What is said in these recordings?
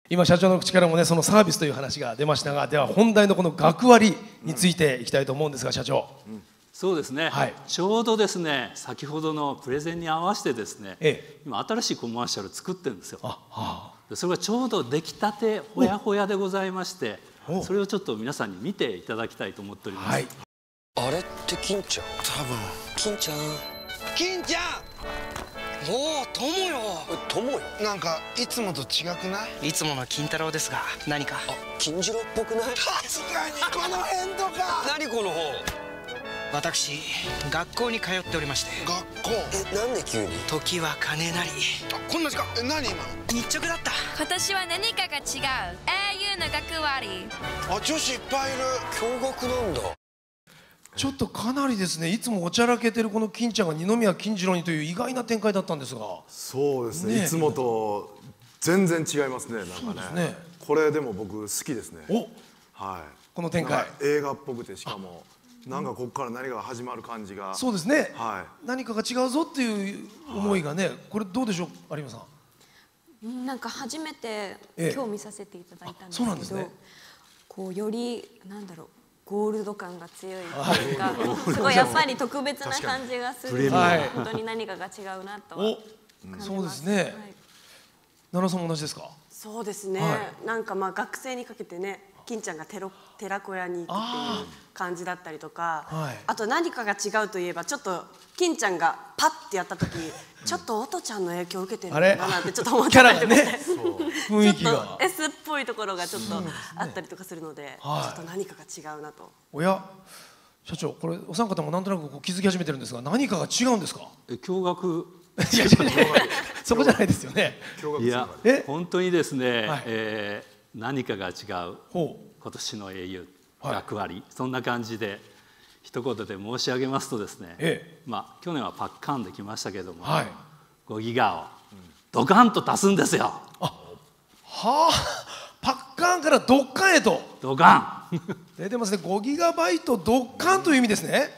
今社長の口からもね、そのサービスという話が出ましたが、では本題のこの学割についていきたいと思うんですが、社長。 そうですね、 はい、 ちょうどですね、先ほどのプレゼンに合わせてですね、今新しいコマーシャル作ってるんですよ。それがちょうど出来たてほやほやでございまして、それをちょっと皆さんに見ていただきたいと思っております。はい、 あれって金ちゃん？多分金ちゃん。金ちゃん、おお、友よ。友よ、なんかいつもと違くない？ いつもの金太郎ですが、何か？ あ、金次郎っぽくない？さすがにこの辺とか。何この本？ 私、学校に通っておりまして。 学校？なんで急に？ 時は金なり。 あ、こんな時間。何今の？ 日直だった。 今年は何かが違う。au の学割。 あ、女子いっぱいいる。共学なんだ。 ちょっとかなりですね、いつもおちゃらけてるこの金ちゃんが二宮金次郎にという意外な展開だったんですが。 そうですね、いつもと全然違いますね。なんかね、これでも僕好きですね。はい、 この展開映画っぽくて、しかもなんかここから何かが始まる感じが。 そうですね、 はい、 何かが違うぞっていう思いがね、これどうでしょう、有馬さん。 なんか初めて今日見させていただいたんですけど、 そうなんですね、 こうよりなんだろう、ゴールド感が強いというか、すごいやっぱり特別な感じがするので、本当に何かが違うなとは感じます。 そうですね。奈良さんも同じですか？ そうですね。なんかまあ学生にかけてね、金ちゃんが寺子屋に行くっていう感じだったりとか、あと何かが違うといえば、ちょっと金ちゃんがパッてやった時、ちょっと音ちゃんの影響を受けてるのかなってちょっと思ったりとかして、 雰囲気がちょっと S っぽいところがちょっとあったりとかするので、ちょっと何かが違うなと。 おや、社長、これお三方もなんとなくこう気づき始めてるんですが、何かが違うんですか？ 驚愕。 いや、そこじゃないですよね。 いや、本当にですね、何かが違う今年の英雄学割、そんな感じで一言で申し上げますとですね、まあ去年はパッカンできましたけれども、5ギガをドカンと足すんですよ。 はあ、パッカンからドッカンへと。 ドカン出てますね。5ギガバイトドッカンという意味ですね。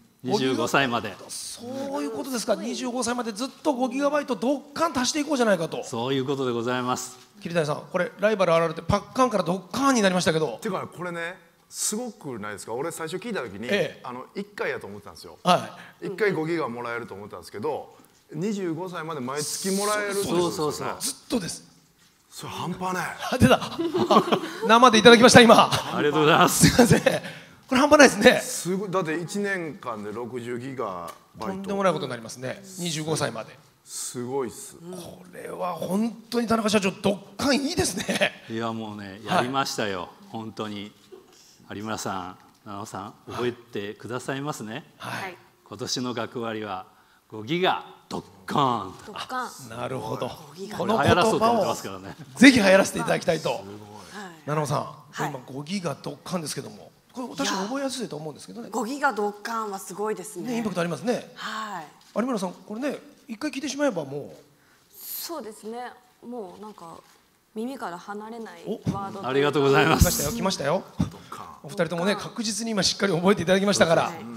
25歳まで。 そういうことですか。25歳までずっと5ギガバイトドッカン足していこうじゃないかと。 そういうことでございます。 桐谷さん、これライバル現れてパッカンからドッカンになりましたけど。 っていうかこれね、すごくないですか。俺最初聞いた時に1回やと思ってたんですよ。1回5ギガもらえると思ったんですけど、25歳まで毎月もらえるってことですよね。 ずっとです。 それ半端ない。 出た。生でいただきました今。 ありがとうございます。 すいません。これ半端ないですね。 すごい。だって1年間で60ギガバイト。 とんでもないことになりますね。25歳まで。 すごいっす。 これは本当に田中社長、ドッカンいいですね。 いやもうね、やりましたよ、本当に。有村さん、奈緒さん、覚えてくださいますね。今年の学割は5ギガドッカン。 ドッカン。 なるほど。 この言葉をぜひ流行らせていただきたいと。奈緒さん、今5ギガドッカンですけども、これ確かに覚えやすいと思うんですけどね。 5ギガドッカンはすごいですね。 インパクトありますね。有村さん、これね、一回聞いてしまえばもう。 そうですね。もうなんか耳から離れないワード。 ありがとうございます。 来ましたよ。お二人ともね、確実に今しっかり覚えていただきましたから。